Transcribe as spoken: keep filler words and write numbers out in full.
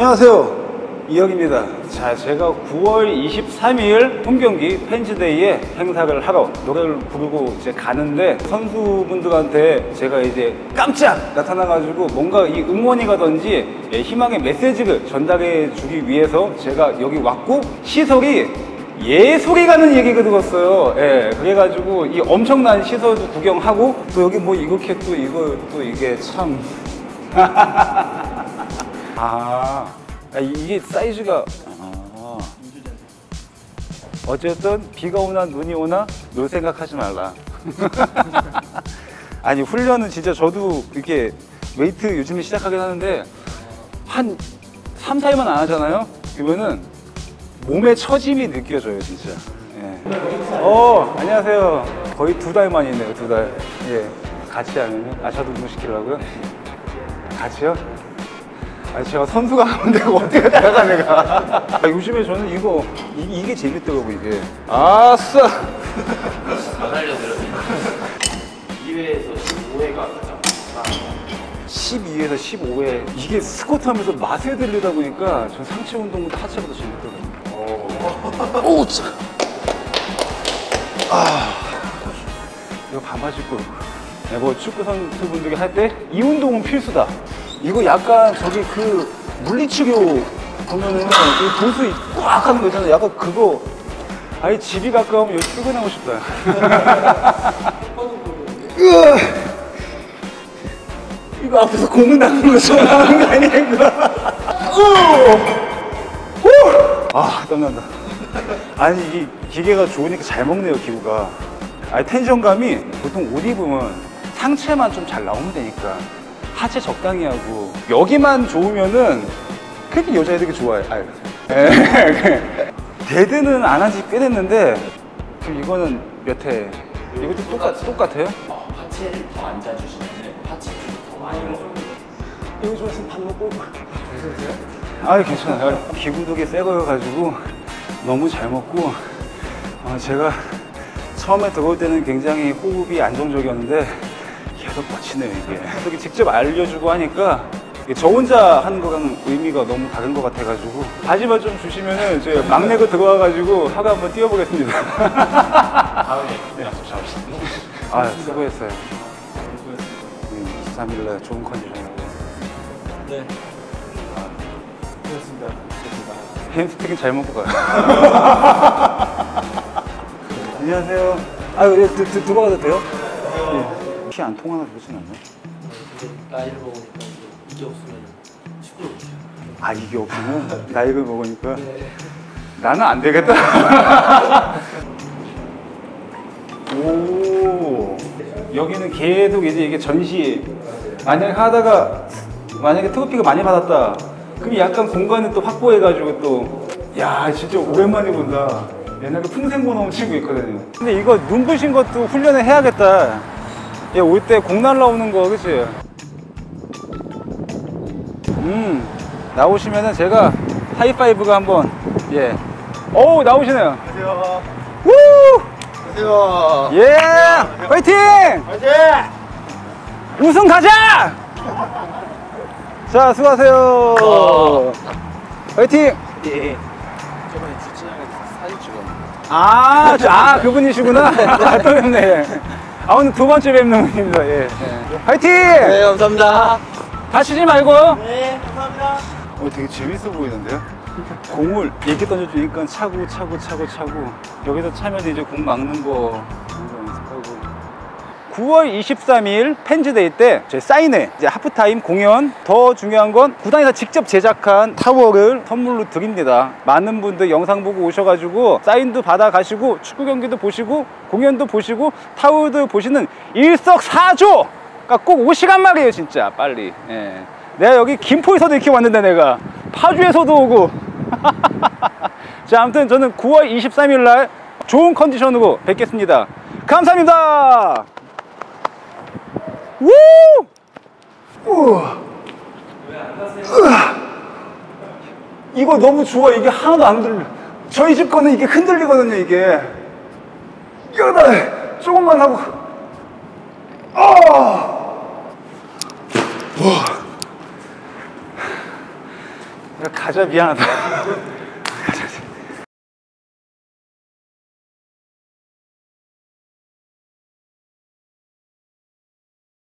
안녕하세요, 이혁입니다. 자, 제가 구월 이십삼일 홈경기 팬즈데이에 행사를 하러 노래를 부르고 이제 가는데 선수분들한테 제가 이제 깜짝 나타나가지고 뭔가 이 응원이 가든지 희망의 메시지를 전달해 주기 위해서 제가 여기 왔고, 시설이 예술이 가는 얘기가 들었어요. 예, 그래가지고 이 엄청난 시설도 구경하고, 또 여기 뭐 이렇게 또 이거 또 이게 참 아, 이게 사이즈가 아. 어쨌든 비가 오나 눈이 오나 놀 생각하지 말라. 아니, 훈련은 진짜 저도 이렇게 웨이트 요즘에 시작하긴 하는데 한 삼, 사 일만 안 하잖아요? 그러면은 몸의 처짐이 느껴져요, 진짜. 예. 어, 안녕하세요. 거의 두 달 만이네요, 두 달. 예. 같이 하면요? 아, 저도 운동 시키려고요? 같이요? 아, 제가 선수가 하는데 어떻게 나가 내가. 아, 요즘에 저는 이거 이, 이게 재밌더라고, 이게. 아싸. 안 알려드렸어요. 이 회에서 십오 회가 가장 십이 회에서 십오 회. 이게 스쿼트 하면서 맛을 들리다 보니까 전 상체 운동보다 하체가 더 재밌더라고요. 오, 오, 참. 아, 이거 반바지 입고. 네, 뭐 축구 선수분들이 할 때 이 운동은 필수다. 이거 약간 저기 그 물리치료 보면은 이 도수 꽉 하는 거 있잖아요. 약간 그거. 아니, 집이 가까우면 여기 출근하고 싶다. 이거 앞에서 공을 낚는 거 좋아하는 거 아니야, 이거? 아, 땀난다. 아니, 이 기계가 좋으니까 잘 먹네요, 기구가. 아니, 텐션감이 보통 옷 입으면 상체만 좀 잘 나오면 되니까 하체 적당히 하고, 여기만 좋으면은 그렇게 여자애들이 좋아해. 아유. 데드는 안 한 지 꽤 됐는데, 그럼 이거는 몇 회? 이것도 똑같, 똑같아요? 어, 하체를 더 앉아주시면 하체를 더 많이 먹어요. 이거 좋았으면 밥 먹고. 괜찮으세요? 아, 괜찮아요. 기구두개 새 거여가지고 너무 잘 먹고. 어, 제가 처음에 들어올 때는 굉장히 호흡이 안정적이었는데 계속 뻗치네요, 이게. 여기 직접 알려주고 하니까 저 혼자 하는 거랑 의미가 너무 다른 것 같아가지고, 바지만 좀 주시면은 제가 막내가 들어와가지고 하루 한번 뛰어보겠습니다. 다음에 약속 잡읍시다. 아, 수고했어요. 이십삼일날 좋은 컨디션으로. 네. 아, 고맙습니다. 햄스트링 잘 먹고 가요. 안녕하세요. 아, 예, 드, 드, 들어가도 돼요? 네. 피 안 통하나 그러진 않나요? 나이를 먹으니까 이게 없으면 축구를 못해요. 아, 이게 없으면 나이를 먹으니까. 네. 나는 안 되겠다. 오, 여기는 계속 이제 이게 전시. 만약에 하다가 만약에 트로피가 많이 받았다, 그럼 약간 공간을 또 확보해가지고 또, 야, 진짜 오랜만에 본다. 옛날에 풍생고 나온 친구 있거든요. 근데 이거 눈부신 것도 훈련을 해야겠다. 얘 올 때 공 날라오는 거, 그치? 음, 나오시면은 제가 하이파이브가 한번, 예. 오, 나오시네요. 안녕하세요. 우! 안녕하세요. 예! 파이팅! 화이팅! 우승 가자! 자, 수고하세요. 어. 파이팅! 예. 저번에 주진영에서 사진 찍었는데. 아, 저, 아, 그분이시구나. 아, 또 뵙네. 아, 오늘 두 번째 뵙는 분입니다. 예. 예. 파이팅! 네, 감사합니다. 다치지 말고. 네, 감사합니다. 어, 되게 재밌어 보이는데요? 공을 이렇게 던져주니까 차고 차고 차고 차고, 여기서 차면 이제 공 막는 거 연습하고. 구월 이십삼일 팬즈데이 때 제 사인회, 이제 하프타임 공연, 더 중요한 건 구단에서 직접 제작한 타월을 선물로 드립니다. 많은 분들 영상 보고 오셔가지고 사인도 받아 가시고, 축구 경기도 보시고, 공연도 보시고, 타월도 보시는 일석사조가 꼭 오시란 말이에요, 진짜. 빨리. 예. 내가 여기 김포에서도 이렇게 왔는데, 내가 파주에서도 오고. 자, 아무튼 저는 구월 이십삼일 날 좋은 컨디션으로 뵙겠습니다. 감사합니다. 우! 우와. 이거 너무 좋아. 이게 하나도 안 흔들려. 저희 집 거는 이게 흔들리거든요, 이게. 이거다. 조금만 하고. 아! 와. 가자 미안하다.